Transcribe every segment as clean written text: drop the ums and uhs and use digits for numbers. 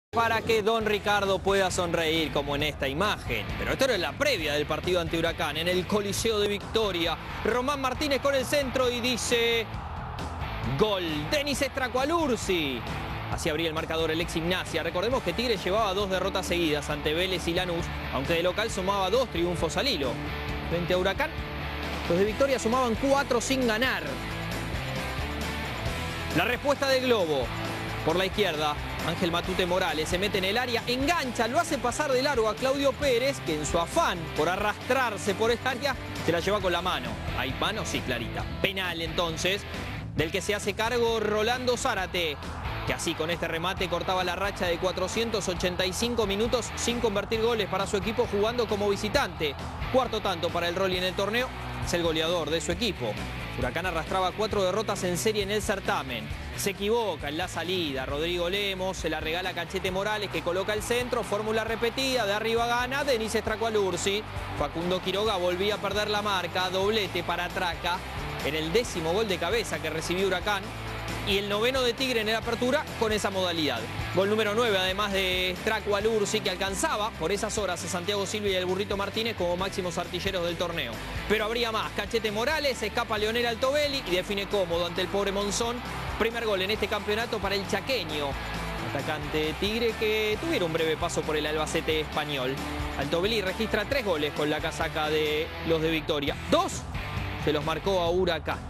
Para que Don Ricardo pueda sonreír como en esta imagen. Pero esto era la previa del partido ante Huracán en el Coliseo de Victoria. Román Martínez con el centro y dice: gol. Denis Stracualursi. Así abría el marcador el ex Gimnasia. Recordemos que Tigre llevaba 2 derrotas seguidas ante Vélez y Lanús, aunque de local sumaba 2 triunfos al hilo. Frente a Huracán, los de Victoria sumaban 4 sin ganar. La respuesta del Globo. Por la izquierda, Ángel Matute Morales se mete en el área, engancha, lo hace pasar de largo a Claudio Pérez, que en su afán por arrastrarse por el área, se la lleva con la mano. ¿Hay mano? Sí, clarita. Penal entonces, del que se hace cargo Rolando Zárate, que así con este remate cortaba la racha de 485 minutos sin convertir goles para su equipo jugando como visitante. Cuarto tanto para el Rolly en el torneo, es el goleador de su equipo. Huracán arrastraba 4 derrotas en serie en el certamen. Se equivoca en la salida. Rodrigo Lemos se la regala a Cachete Morales, que coloca el centro. Fórmula repetida. De arriba gana Denis Stracualursi. Facundo Quiroga volvía a perder la marca. Doblete para Traca en el 10º gol de cabeza que recibió Huracán. Y el 9º de Tigre en la apertura con esa modalidad. Gol número 9, además de Stracualursi, que alcanzaba por esas horas a Santiago Silva y el Burrito Martínez como máximos artilleros del torneo. Pero habría más. Cachete Morales, escapa Leonel Altobelli y define cómodo ante el pobre Monzón. Primer gol en este campeonato para el chaqueño, atacante de Tigre, que tuviera un breve paso por el Albacete español. Altobelli registra 3 goles con la casaca de los de Victoria. 2 se los marcó a Huracán.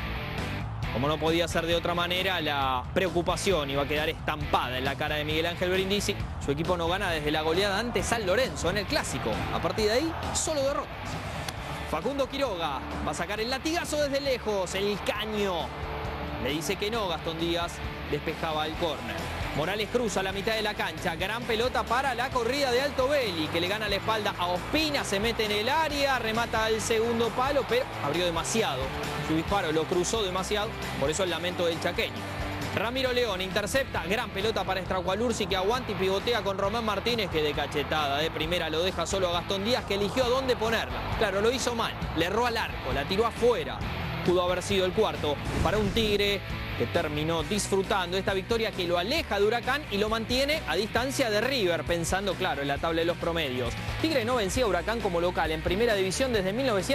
Como no podía ser de otra manera, la preocupación iba a quedar estampada en la cara de Miguel Ángel Brindisi. Su equipo no gana desde la goleada ante San Lorenzo en el Clásico. A partir de ahí, solo derrotas. Facundo Quiroga va a sacar el latigazo desde lejos, el caño. Le dice que no, Gastón Díaz despejaba el córner. Morales cruza la mitad de la cancha, gran pelota para la corrida de Altobelli, que le gana la espalda a Ospina, se mete en el área, remata al segundo palo, pero abrió demasiado. Su disparo lo cruzó demasiado, por eso el lamento del chaqueño. Ramiro León intercepta, gran pelota para Stracualursi, que aguanta y pivotea con Román Martínez, que de cachetada de primera lo deja solo a Gastón Díaz, que eligió a dónde ponerla. Claro, lo hizo mal, le erró al arco, la tiró afuera. Pudo haber sido el cuarto para un Tigre que terminó disfrutando esta victoria que lo aleja de Huracán y lo mantiene a distancia de River, pensando, claro, en la tabla de los promedios. Tigre no vencía a Huracán como local en primera división desde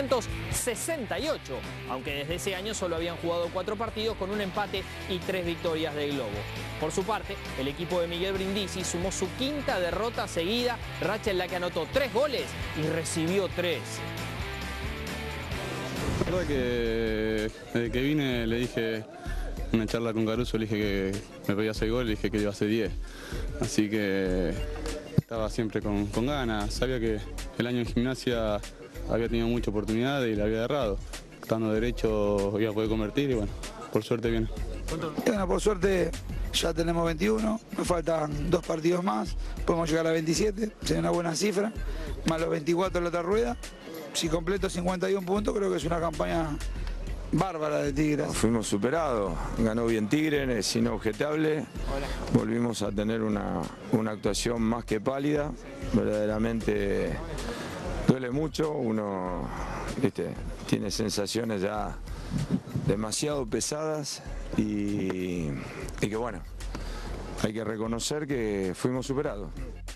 1968, aunque desde ese año solo habían jugado 4 partidos con un empate y 3 victorias del Globo. Por su parte, el equipo de Miguel Brindisi sumó su 5ª derrota seguida, racha en la que anotó 3 goles y recibió 3. La verdad que desde que vine le dije, en una charla con Caruso, le dije que me podía hacer gol, le dije que iba a hacer 10. Así que estaba siempre con ganas, sabía que el año en Gimnasia había tenido mucha oportunidad y la había errado. Estando derecho iba a poder convertir y bueno, por suerte viene. Bueno, por suerte ya tenemos 21, nos faltan 2 partidos más, podemos llegar a 27, sería una buena cifra, más los 24 en la otra rueda. Si completo 51 puntos, creo que es una campaña bárbara de Tigre. Fuimos superados, ganó bien Tigre, es inobjetable. Volvimos a tener una actuación más que pálida, verdaderamente duele mucho, uno tiene sensaciones ya demasiado pesadas y que bueno, hay que reconocer que fuimos superados.